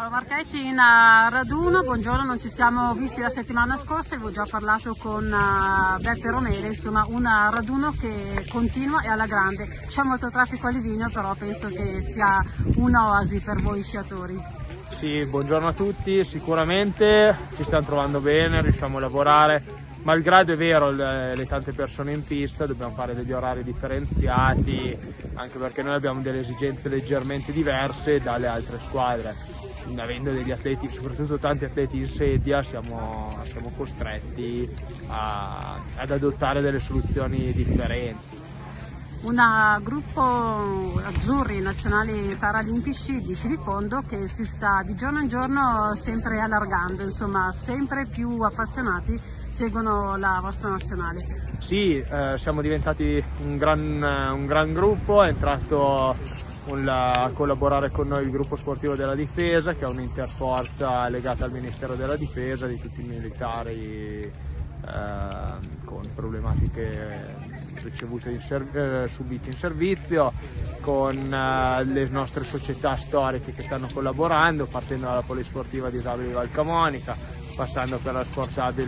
Paolo Marchetti in raduno, buongiorno, non ci siamo visti la settimana scorsa, avevo già parlato con Beppe Romele, insomma un raduno che continua e alla grande. C'è molto traffico a Livigno, però penso che sia un'oasi per voi sciatori. Sì, buongiorno a tutti, sicuramente ci stiamo trovando bene, riusciamo a lavorare, malgrado è vero le tante persone in pista, dobbiamo fare degli orari differenziati, anche perché noi abbiamo delle esigenze leggermente diverse dalle altre squadre. Avendo degli atleti, soprattutto tanti atleti in sedia, siamo costretti ad adottare delle soluzioni differenti. Un gruppo azzurri nazionali paralimpici di Scirifondo che si sta di giorno in giorno sempre allargando, insomma sempre più appassionati seguono la vostra nazionale. Sì, siamo diventati un gran gruppo, è entrato a collaborare con noi il gruppo sportivo della difesa, che è un'interforza legata al Ministero della Difesa di tutti i militari con problematiche ricevute subite in servizio, con le nostre società storiche che stanno collaborando, partendo dalla Polisportiva Disabili Valcamonica, passando per la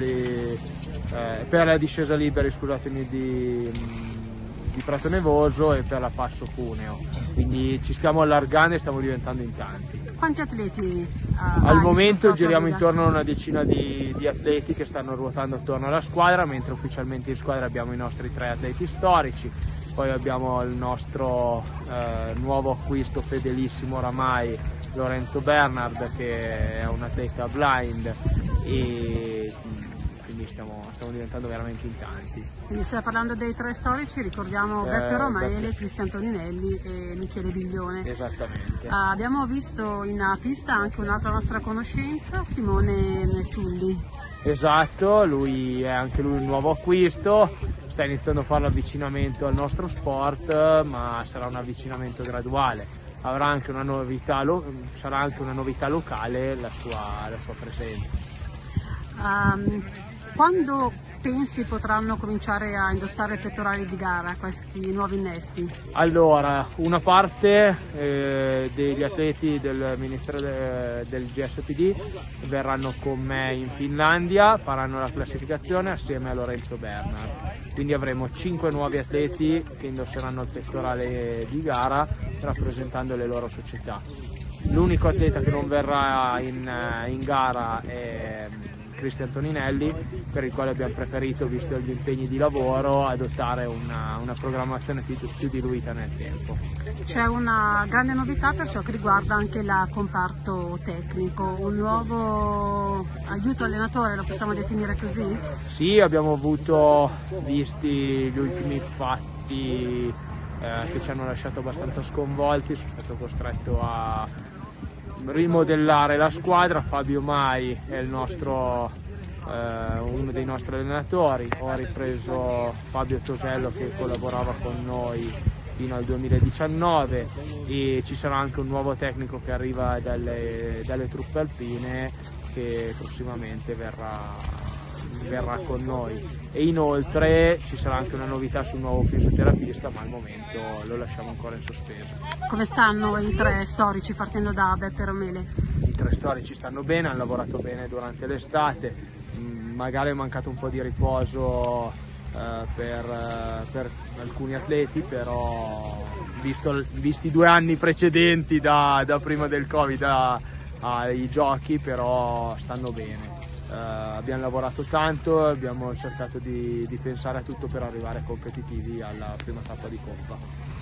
per la discesa liberi, scusatemi, di Prato Nevoso e per la Passo Cuneo. Quindi ci stiamo allargando e stiamo diventando in tanti. Quanti atleti al momento giriamo intorno a una decina di atleti che stanno ruotando attorno alla squadra, mentre ufficialmente in squadra abbiamo i nostri 3 atleti storici, poi abbiamo il nostro nuovo acquisto fedelissimo oramai, Lorenzo Bernard, che è un atleta blind, e quindi stiamo diventando veramente in tanti. Quindi stai parlando dei 3 storici, ricordiamo Beppe Romele, Cristian Toninelli e Michele Biglione. Esattamente. Abbiamo visto in pista anche un'altra nostra conoscenza, Simone Ciulli. Esatto, anche lui un nuovo acquisto, sta iniziando a fare l'avvicinamento al nostro sport, ma sarà un avvicinamento graduale. Sarà anche una novità locale la sua presenza. Quando pensi potranno cominciare a indossare pettorali di gara questi nuovi innesti? Allora, una parte degli atleti del Ministero del GSPD verranno con me in Finlandia, faranno la classificazione assieme a Lorenzo Bernard. Quindi avremo 5 nuovi atleti che indosseranno il pettorale di gara rappresentando le loro società. L'unico atleta che non verrà in gara è Cristian Toninelli, per il quale abbiamo preferito, visto gli impegni di lavoro, adottare una programmazione più diluita nel tempo. C'è una grande novità per ciò che riguarda anche il comparto tecnico, un nuovo aiuto allenatore, lo possiamo definire così? Sì, abbiamo avuto, visti gli ultimi fatti che ci hanno lasciato abbastanza sconvolti, sono stato costretto a rimodellare la squadra. Fabio Mai è uno dei nostri allenatori, ho ripreso Fabio Tosello che collaborava con noi fino al 2019 e ci sarà anche un nuovo tecnico che arriva dalle truppe alpine che prossimamente verrà con noi, e inoltre ci sarà anche una novità sul nuovo fisioterapista, ma al momento lo lasciamo ancora in sospeso. Come stanno i 3 storici partendo da Beppe Romele? I 3 storici stanno bene, hanno lavorato bene durante l'estate, magari è mancato un po' di riposo per alcuni atleti, però visti i 2 anni precedenti da prima del Covid ai giochi, però stanno bene. Abbiamo lavorato tanto, abbiamo cercato di pensare a tutto per arrivare competitivi alla prima tappa di Coppa.